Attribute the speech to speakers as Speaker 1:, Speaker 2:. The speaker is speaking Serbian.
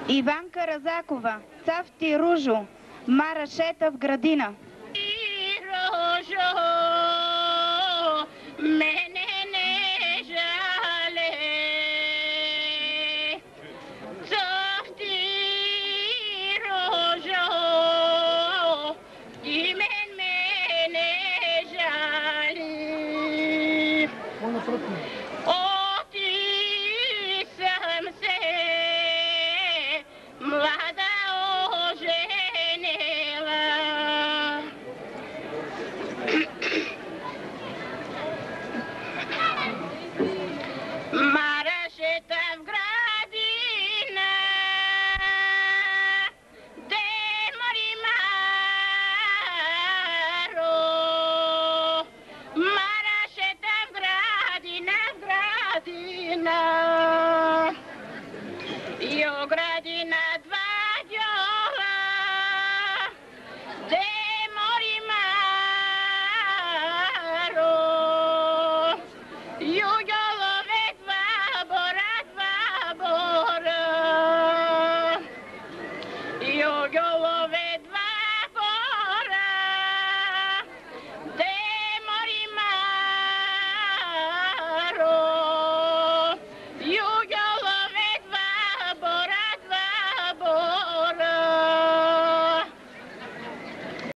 Speaker 1: Иванка Разакова, цафти ружо, Мара Шета в градина.
Speaker 2: Ружо, мене не жале, цафти ружо, и мене не жале. Отисам се, млада оженела. Марашета в градина, де мори Маро. Марашета в градина, Io gradina dva diola, de mori Maro. Io love dva bora. Io love